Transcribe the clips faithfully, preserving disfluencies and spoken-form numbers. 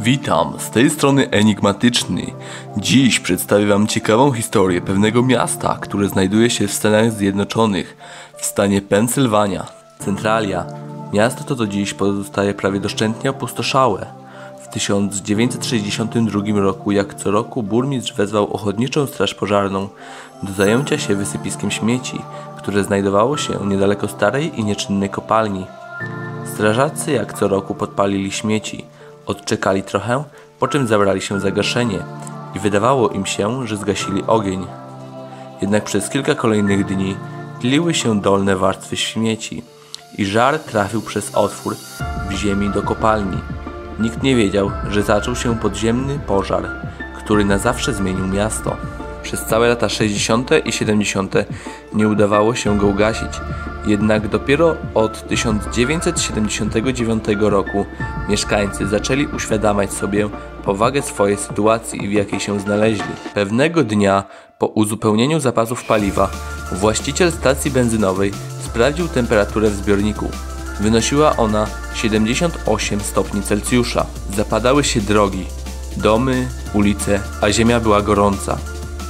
Witam, z tej strony Enigmatyczny. Dziś przedstawię wam ciekawą historię pewnego miasta, które znajduje się w Stanach Zjednoczonych, w stanie Pensylwania. Centralia. Miasto to do dziś pozostaje prawie doszczętnie opustoszałe. W tysiąc dziewięćset sześćdziesiątym drugim roku, jak co roku, burmistrz wezwał ochotniczą straż pożarną do zajęcia się wysypiskiem śmieci, które znajdowało się niedaleko starej i nieczynnej kopalni. Strażacy jak co roku podpalili śmieci, odczekali trochę, po czym zabrali się za gaszenie i wydawało im się, że zgasili ogień. Jednak przez kilka kolejnych dni tliły się dolne warstwy śmieci i żar trafił przez otwór w ziemi do kopalni. Nikt nie wiedział, że zaczął się podziemny pożar, który na zawsze zmienił miasto. Przez całe lata sześćdziesiąte i siedemdziesiąte nie udawało się go ugasić, jednak dopiero od tysiąc dziewięćset siedemdziesiątego dziewiątego roku mieszkańcy zaczęli uświadamiać sobie powagę swojej sytuacji, w jakiej się znaleźli. Pewnego dnia, po uzupełnieniu zapasów paliwa, właściciel stacji benzynowej sprawdził temperaturę w zbiorniku. Wynosiła ona siedemdziesiąt osiem stopni Celsjusza. Zapadały się drogi, domy, ulice, a ziemia była gorąca.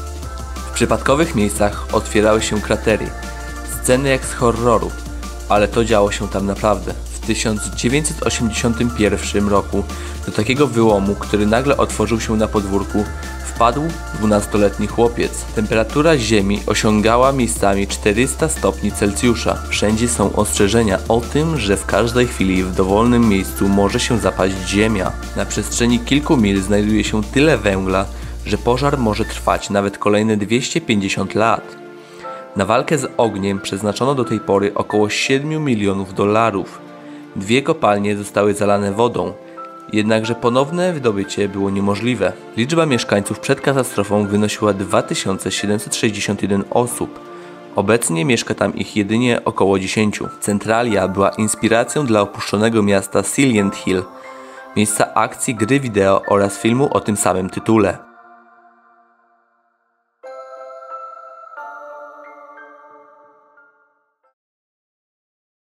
W przypadkowych miejscach otwierały się kratery, sceny jak z horroru, ale to działo się tam naprawdę. W tysiąc dziewięćset osiemdziesiątym pierwszym roku do takiego wyłomu, który nagle otworzył się na podwórku, wpadł dwunastoletni chłopiec. Temperatura ziemi osiągała miejscami czterysta stopni Celsjusza. Wszędzie są ostrzeżenia o tym, że w każdej chwili w dowolnym miejscu może się zapaść ziemia. Na przestrzeni kilku mil znajduje się tyle węgla, że pożar może trwać nawet kolejne dwieście pięćdziesiąt lat. Na walkę z ogniem przeznaczono do tej pory około siedmiu milionów dolarów. Dwie kopalnie zostały zalane wodą, jednakże ponowne wydobycie było niemożliwe. Liczba mieszkańców przed katastrofą wynosiła dwa tysiące siedemset sześćdziesiąt jeden osób. Obecnie mieszka tam ich jedynie około dziesięciu. Centralia była inspiracją dla opuszczonego miasta Silent Hill, miejsca akcji, gry wideo oraz filmu o tym samym tytule.